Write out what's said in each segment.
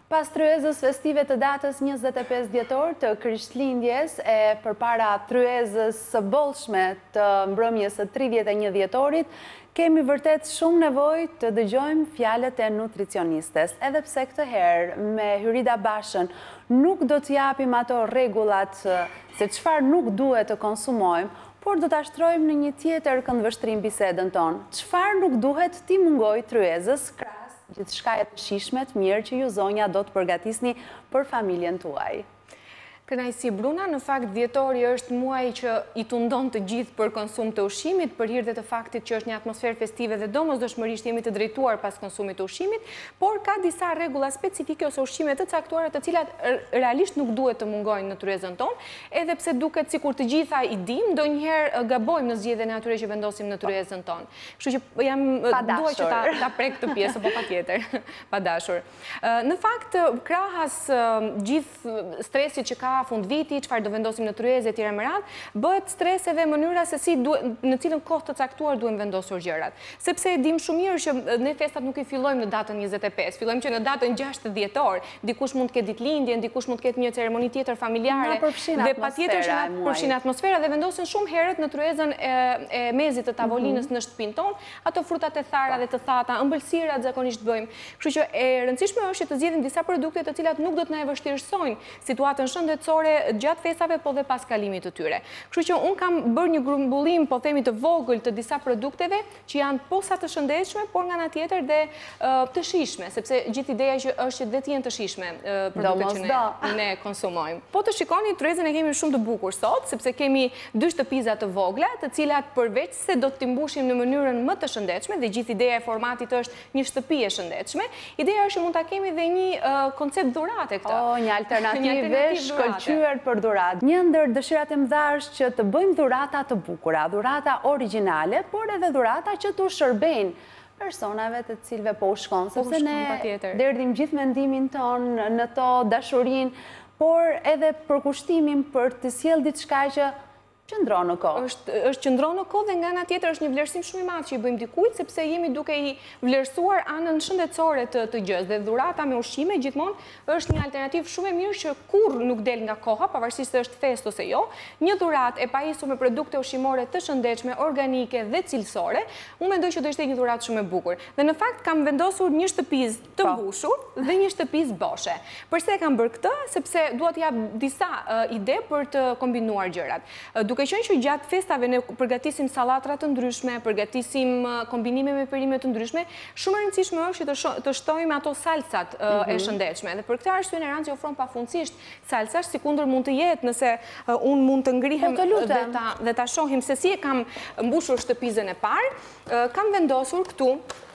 Pas tryezës festive të datës 25 dhjetor të Krishtlindjes e përpara tryezës së bollshme të mbrëmjes së 31 dhjetorit, kemi vërtet shumë nevojë të dëgjojmë fjalët e nutricionistes, edhe pse këtë herë me Hyrida Bashën nuk do të japim ato rregullat se çfarë nuk duhet të konsumojmë, por do ta shtrojmë në një tjetër këndvështrim bisedën tonë. Çfarë nuk duhet t'i mungojë tryezës gjithçka e të shijshme të mirë që ju zonja do të përgatisni për familjen tuaj. Kënaqësi Bruna, në fakt dhjetori është muaj që i tundon të gjithë për konsum të ushqimit, për hir të faktit që është një atmosferë festive dhe domosdoshmërisht jemi të drejtuar pas konsumit të ushqimit, por ka disa rregulla specifike ose ushqime të caktuara të cilat realisht nuk duhet të mungojnë në tryezën tonë, edhe pse duket sikur të gjitha i dim, ndonjëherë gabojmë në zgjedhjen e atyre që vendosim në tryezën tonë. Kështu që dua që ta prek këtë pjesë, po patjetër, pa dashur. Në fakt, krahas gjithë stresit që ka fund viti, çfarë do vendosim në tryezë etj me radhë, bëhet stres edhe mënyra se si në cilën kohë të caktuar duhen vendosur gjërat. Sepse e dim shumë mirë që ne festat nuk i fillojmë në datën 25, fillojmë që në datën 6 dhjetor, dikush mund të ketë ditëlindjen, dikush mund të ketë një ceremoni tjetër familjare dhe patjetër që na përfshin atmosfera dhe vendosen shumë herët në tryezën e mezit të tavolinës në shtëpinë tonë, ato frutat e thara dhe të thata, ëmbëlsirat zakonisht bëjmë. Kështu që e rëndësishme është të zgjedhim disa produkte të cilat nuk do të na e vështirësojnë situatën shëndetësore gjatë festave, po dhe pas kalimit të tyre. Kështu që unë kam bërë një grumbullim, po themi të vogël, të disa produkteve që janë posa të shëndetshme, por nga ana tjetër dhe të shijshme, sepse gjithë ideja që është që dhe të jenë të shijshme produktet që ne konsumojmë. Po të shikoni, tryezën e kemi shumë të bukur sot, sepse kemi 2 shtëpiza të vogla, të cilat përveç se do t'i mbushim në mënyrën më të shëndetshme, dhe gjithë ideja e formatit është një shtëpi e shëndetshme, ideja është që mund ta kemi dhe një koncept dhurate këtë. Një alternativë shkëlqyer për dhuratë. Një ndër dëshirat e mëdha është që të bëjmë dhurata të bukura, dhurata origjinale, por edhe dhurata që t'u shërbejnë personave të cilëve po u shkon, sepse ne derdhim gjithë mendimin ton në to dashurinë, por edhe përkushtimin për të sjellë diçka që qëndron në kohë. Është qëndron në kohë dhe nga ana tjetër është një vlerësim shumë i madh që i bëjmë dikujt, sepse jemi duke i vlerësuar anën shëndetësore të gjës dhe dhurata me ushqime gjithmonë është një alternativë shumë e mirë që kurrë nuk del nga koha, pavarësisht se është festë ose jo. Një dhuratë e pajisur me produkte ushqimore të shëndetshme, organike dhe cilësore, unë mendoj që do ishte një dhuratë shumë e bukur. Dhe në fakt kam vendosur një shtëpizë të mbushur dhe një shtëpizë boshe. Përse e kam bërë këtë? Sepse dua të jap disa ide për të kombinuar gjërat. Duke qenë që gjatë festave ne përgatisim sallatra të ndryshme, përgatisim kombinime me perime të ndryshme, shumë e rëndësishme është që të shtojmë ato salsat e shëndetshme. Dhe për këtë arsye në Ranci ofron pafundësisht salsash, sikundër mund të jetë nëse unë mund të ngrihem dhe ta shohim se si e kam mbushur shtëpizën e parë, kam vendosur këtu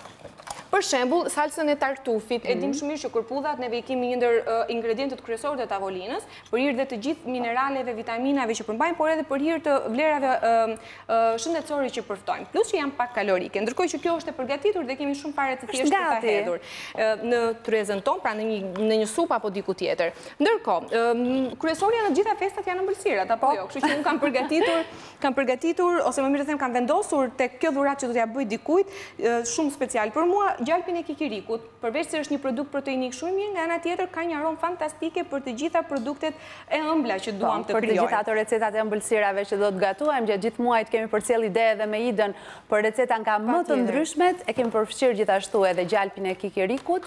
për shembull, salsën e tartufit, e dim shumë mirë që kërpudhat neve i kemi një ndër ingredientët kryesorë të tavolinës, për hir dhe të gjithë mineraleve, vitaminave që përmbajnë, por edhe për hir të vlerave shëndetësore që përftojnë, plus që janë pak kalorike. Ndërkohë që kjo është e përgatitur dhe kemi shumë fare të thjeshtë për ta hedhur në tryezën tonë, pra në një supë apo diku tjetër. Ndërkohë, kryesorja në gjitha festat janë ëmbëlsirat, apo jo? Kështu që unë kam përgatitur ose më mirë të them kam vendosur tek kjo dhuratë që do t'ja bëj dikujt, shumë special për mua, gjalpin e kikirikut, përveç se është një produkt proteinik shumë mirë, nga ana tjetër ka një aromë fantastike për të gjitha produktet e ëmbla që duam të krijojmë. Për të gjitha ato recetat e ëmbëlsirave që do të gatuajmë, gjatë gjithë muajit kemi përcjell ide edhe me Idën për receta nga më të ndryshmet, e kemi përfshirë gjithashtu edhe gjalpin e kikirikut.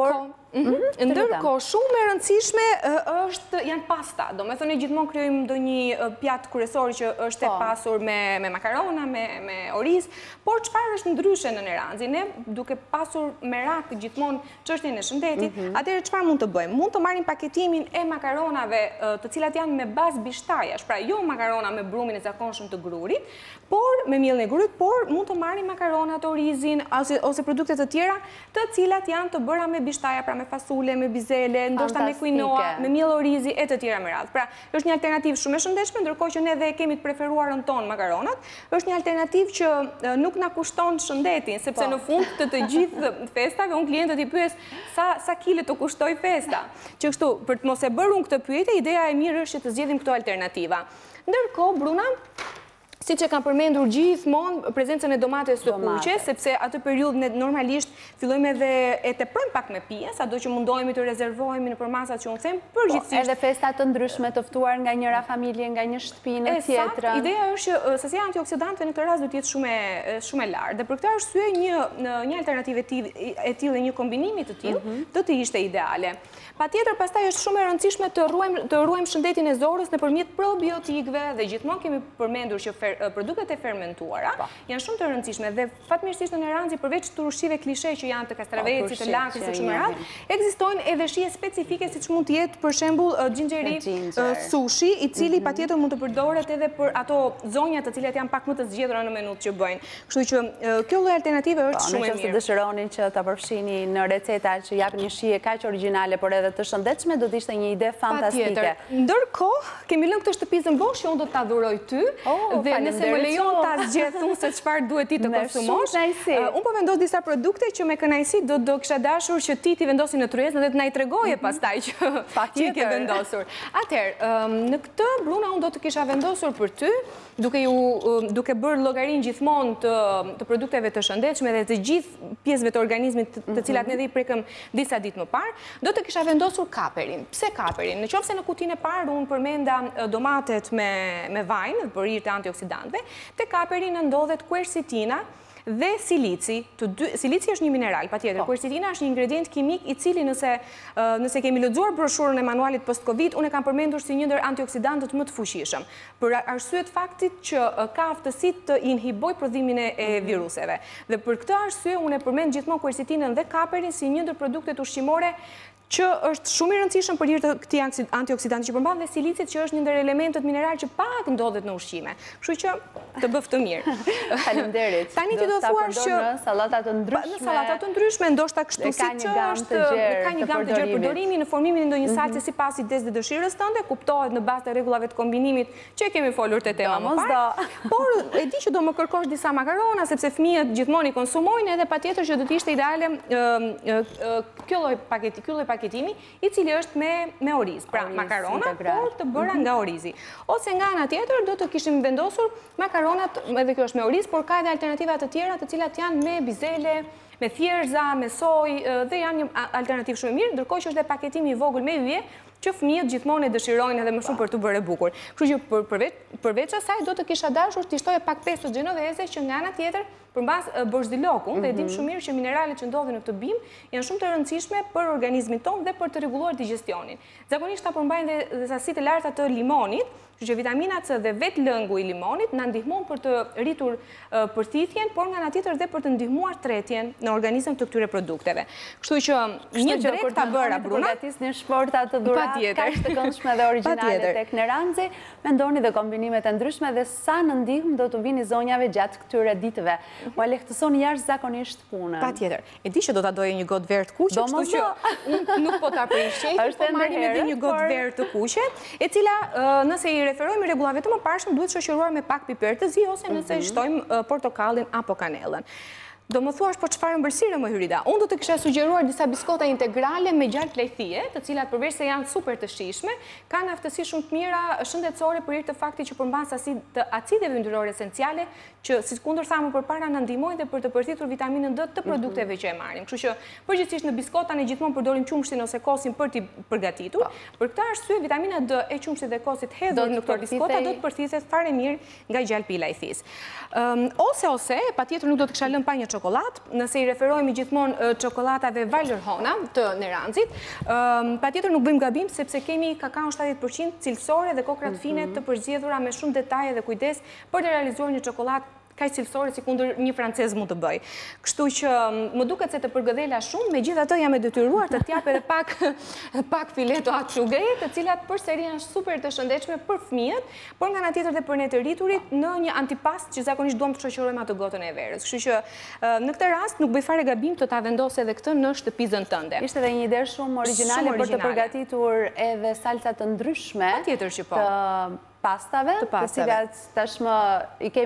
Ndërkohë, shumë e rëndësishme janë pasta. Do me thënë gjithmonë krijojmë ndonjë pjatë kryesor që është e pasur me makarona, me oriz, por çfarë është ndryshe në Neranzi? Ne duke pasur merak gjithmonë çështjen e shëndetit, atëherë çfarë mund të bëjmë? Mund të marrim paketimin e makaronave të cilat janë me bazë bishtajash, pra jo makarona me brumin e zakonshëm të grurit, por me mielin e grurit, por mund të marrim makaronat, orizin ose produkte të tjera, të cilat janë të bëra me bishtaja, pra me fasule, me bizele, ndoshta me quinoa, me miell orizi e të tjera me radhë. Pra, është një alternativë shumë e shëndetshme, ndërkohë që ne dhe kemi të preferuarën tonë makaronat, është një alternativë që nuk na kushton shëndetin, sepse në fund të gjithë festave unë klientët i pyes sa kile të kushtoj festa. Që kështu, për të mos e bërë unë këtë pyetje, ideja e mirë është që të zgjedhim këto alternativa. Ndërkohë, Bruna, si që kam përmendur gjithmonë prezencën e domates të kuqe, sepse atë periudhë ne normalisht fillojmë edhe e teprojmë pak me pije, sado që mundohemi të rezervohemi në përmasat që unë them, përgjithsisht. Edhe festat të ndryshme të ftuar nga njëra familje, nga një shtëpi në tjetër. Ideja është që sasia antioksidantëve në këtë rast do të jetë shumë e lartë. Dhe për këtë arsye një alternativë e tillë, një kombinimi të tillë, do të ishte ideale. Patjetër, pastaj është shumë e rëndësishme të ruajmë shëndetin e zorës nëpërmjet probiotikëve dhe gjithmonë kemi përmendur që produktet e fermentuara janë shumë të rëndësishme dhe fatmirësisht në Neranzi përveç turushive klishe që janë të kastravecit, të laktit e shumë radhë, ekzistojnë edhe shije specifike siç mund të jetë për shembull xhinxheri sushi, i cili patjetër mund të përdoret edhe për ato zonja të cilat janë pak më të zgjedhura në menut që bëjnë. Kështu që kjo lloj alternative është shumë e mirë. Nëse dëshironi që ta përfshini në receta që japin një shije kaq origjinale por edhe të shëndetshme, do të ishte një ide fantastike. Ndërkohë, kemi lënë këtë shtëpizën bosh që unë do ta dhuroj ty dhe nëse më lejon ta zgjedh unë se çfarë duhet ti të konsumosh. Unë po vendos disa produkte që me kënaqësi do kisha dashur që ti vendosi në tryezën dhe të na i tregoje pastaj që ti ke vendosur. Atëherë, në këtë Bruna unë do të kisha vendosur për ty, duke bërë llogarin gjithmonë të produkteve të shëndetshme dhe të gjithë pjesëve të organizmit të cilat ne dhe i prekëm disa ditë më parë, do të kisha vendosur kaperin. Pse kaperin? Nëse në kutinë e parë unë përmenda domatet me vajnë për hir të antioksidantëve, te kaperi ndodhet quercetina dhe silici. Silici është një mineral, patjetër. Quercetina është një ingredient kimik i cili nëse kemi lexuar broshurën e manualit post-Covid, unë e kam përmendur si një ndër antioksidantët më të fuqishëm, për arsye të faktit që ka aftësi të inhiboj prodhimin e viruseve. Dhe për këtë arsye unë e përmend gjithmonë quercetinën dhe kaperin si një ndër produktet ushqimore që është shumë i rëndësishëm për hir të këtij antioksidanti që përmban dhe silicit që është një ndër elementët mineral që pak ndodhet në ushqime. Kështu që të bëf të mirë. Faleminderit. Tani ti do thuash që në sallata të ndryshme. Në sallata të ndryshme, ndoshta kështu siç është, ka një gamë të gjerë përdorimi në formimin e ndonjë salce sipas idesë dhe dëshirës tënde, kuptohet në bazë të rregullave të kombinimit që kemi folur te tema më parë. Por e di që do më kërkosh disa makarona sepse fëmijët gjithmonë i konsumojnë edhe patjetër që do të ishte ideale ky lloj paketimi i cili është me oriz, pra makarona, por të bëra nga orizi. Ose nga ana tjetër do të kishim vendosur makaronat, edhe kjo është me oriz, por ka edhe alternativa të tjera të cilat janë me bizele, me thjerza, me soj, dhe janë një alternativë shumë e mirë, ndërkohë që është dhe paketimi i vogël me yje, që fëmijët gjithmonë e dëshirojnë edhe më shumë për të bërë bukur. Kështu që përveç asaj do të kisha dashur të shtoje pak pesto genovese që nga ana tjetër përmbas borzilokun, dhe e dim shumë mirë që mineralet që ndodhin në këtë bimë janë shumë të rëndësishme për organizmin tonë dhe për të rregulluar digestionin. Zakonisht ta përmbajnë dhe sasitë e larta të limonit, që vitamina C dhe vetë lëngu i limonit na ndihmon për të rritur përthithjen, por nga ana tjetër dhe për të ndihmuar tretjen në organizëm të këtyre produkteve. Kështu që një drejt ta bëra Bruna, një shporta të dhuratë kaq të këndshme dhe origjinale tek Neranzi, mendoni dhe kombinimet e ndryshme dhe sa në ndihmë do të vini zonjave gjatë këtyre ditëve. U lehtësoni jashtëzakonisht punën. Patjetër. E di që do ta doje një gotë verë të kuqe, kështu që unë nuk po ta prishej, po marrim edhe një gotë verë të kuqe, e cila nëse i referojmë rregullave të mëparshme duhet shoqëruar me pak piper të zi ose nëse shtojmë portokallin apo kanellën. Do më thuash po çfarë ëmbëlsire më Hyrida? Unë do të kisha sugjeruar disa biskota integrale me gjalp lejthie, të cilat përveç se janë super të shijshme, kanë aftësi shumë të mira shëndetësore për hir të faktit që përmban sasi të acideve yndyrore esenciale, që sikundër thamë përpara na ndihmojnë dhe për të përthithur vitaminën D të produkteve që e marrim. Kështu që përgjithsisht në biskota ne gjithmonë përdorim qumshtin ose kosin për t'i përgatitur. Për këtë arsye vitamina D e qumshtit dhe kosit hedhur në këto biskota do të përthithet fare mirë nga gjalpi i lajthis. Ose patjetër nuk do të kisha lënë pa një çokoladë, nëse i referohemi gjithmonë çokoladave Valderhona të Neranzit, patjetër nuk bëjmë gabim sepse kemi kakao 70% cilësore dhe kokrat fine të përzgjedhura me shumë detaje dhe kujdes për të realizuar një çokoladë kaq cilësore si kundër një francez mund të bëj. Kështu që më duket se të përgëdhela shumë, megjithatë jam e detyruar të t'jap edhe pak fileto acciughe, të cilat përsëri janë super të shëndetshme për fëmijët, por nga ana tjetër dhe për ne të rriturit në një antipast që zakonisht duam të shoqërojmë atë gotën e verës. Kështu që në këtë rast nuk bëj fare gabim të ta vendos edhe këtë në shtëpizën tënde. Ishte edhe një ide shumë origjinale për të përgatitur edhe salca të ndryshme. Patjetër që po. Pastave, të cilat tashmë i kemi të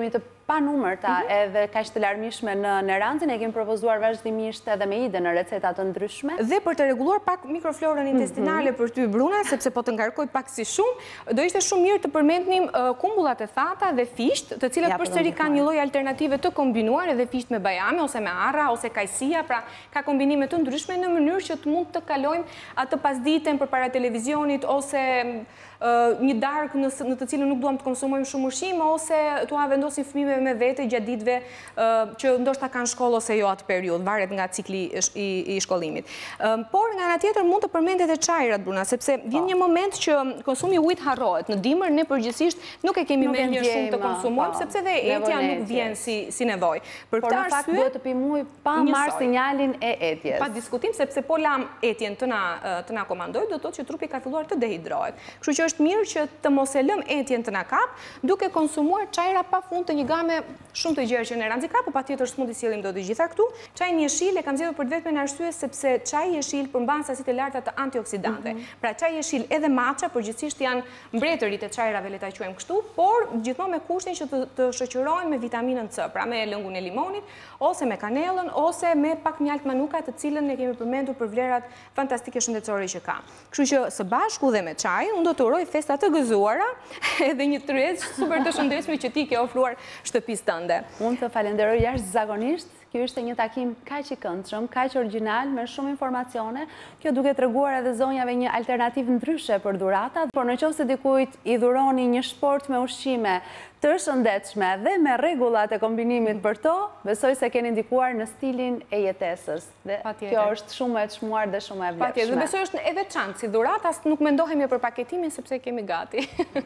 pa numërta edhe kaq të larmishme në rancin, e kemi propozuar vazhdimisht edhe me ide në receta të ndryshme. Dhe për të rregulluar pak mikroflorën intestinale për ty Bruna, sepse po të ngarkoj pak si shumë, do ishte shumë mirë të përmendnim kumbullat e thata dhe fisht, të cilat përsëri kanë një lloj alternative të kombinuar, edhe fisht me bajame ose me arra ose kajsia, pra ka kombinime të ndryshme në mënyrë që të mund të kalojmë atë pasditen përpara televizionit ose një darkë në të cilën nuk duam të konsumojmë shumë ushqim, ose t'ua vendosim fëmijëve me vete gjatë ditëve që ndoshta kanë shkollë ose jo atë periudhë, varet nga cikli i shkollimit. Por nga ana tjetër mund të përmendet edhe çajrat, Bruna, sepse vjen një moment që konsumi i ujit harrohet. Në dimër ne përgjithsisht nuk e kemi mendjen shumë të konsumojmë, sepse dhe etja nuk vjen si nevojë. Por në fakt duhet të pim ujë pa marrë sinjalin e etjes. Pa diskutim, sepse po lam etjen të na komandoj, do të thotë që trupi ka filluar të dehidrohet. Kështu që është mirë që të mos e lëm etjen të na kap, duke konsumuar çajra pafund të një game shumë të gjerë që në ranci ka, por patjetër s'mund t'i sjellim dot të gjitha këtu. Çaji jeshil e kam zgjedhur për vetëm në arsye sepse çaji jeshil përmban sasitë e larta të antioksidante. Pra çaji jeshil edhe matcha përgjithsisht janë mbretërit e çajrave, le ta quajmë kështu, por gjithmonë me kushtin që të shoqërohen me vitaminën C, pra me lëngun e limonit, ose me kanellën, ose me pak mjalt manuka, të cilën ne kemi përmendur për vlerat fantastike shëndetësore që ka. Kështu që së bashku dhe me çajin, unë do të uroj festa të gëzuara edhe një tryezë super të shëndetshme që ti ke ofruar shtëpisë tënde. Unë të falenderoj jashtëzakonisht. Kjo ishte një takim kaq i këndshëm, kaq origjinal, me shumë informacione. Kjo duke treguar edhe zonjave një alternativë ndryshe për dhuratat, por nëse dikujt i dhuroni një shport me ushqime të shëndetshme dhe me rregullat e kombinimit për to, besoj se keni ndikuar në stilin e jetesës. Dhe kjo është shumë e çmuar dhe shumë e vlefshme. Patjetër, besoj është e veçantë si dhuratë, as nuk mendohemi për paketimin sepse kemi gati.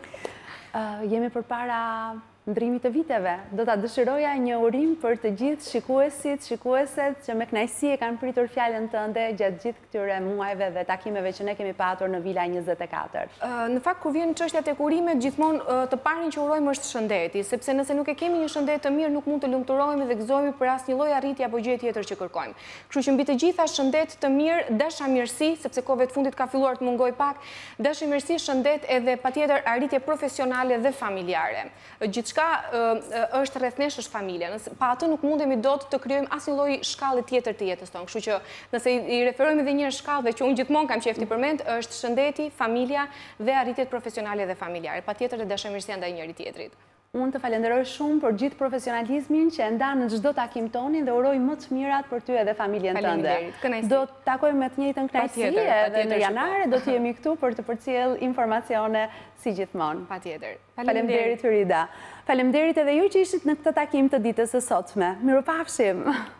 Jemi përpara ndrimit të viteve. Do ta dëshiroja një urim për të gjithë shikueset që me kënaqësi e kanë pritur fjalën tënde gjatë gjithë këtyre muajve dhe takimeve që ne kemi patur në Vila 24. Në fakt kur vjen çështja tek urimet, gjithmonë të parin që urojmë është shëndeti, sepse nëse nuk e kemi një shëndet të mirë, nuk mund të lumturohemi dhe gëzohemi për asnjë lloj arritje apo gjë tjetër që kërkojmë. Kështu që mbi të gjitha shëndet të mirë, dashamirësi, sepse kohëve të fundit ka filluar të mungojë pak, dashamirësi, shëndet edhe patjetër arritje profesionale dhe familjare. Gjithçka është rreth nesh është familja. Pa atë nuk mundemi dot të krijojmë asnjë lloj shkallë tjetër të jetës tonë. Kështu që nëse i referojmë edhe një herë shkallëve që unë gjithmonë kam qejf të përmend, është shëndeti, familja dhe arritjet profesionale dhe familjare. Patjetër dhe dashamirësia ndaj njëri tjetrit. Unë të falenderoj shumë për gjithë profesionalizmin që e ndan në çdo takim tonin dhe uroj më të mirat për ty edhe familjen tënde. Do të takojmë me të njëjtën kënaqësi edhe në janar do të jemi këtu për të përcjell informacione si gjithmonë. Patjetër. Faleminderit Hyrida. Faleminderit edhe ju që ishit në këtë takim të ditës së sotme. Mirupafshim.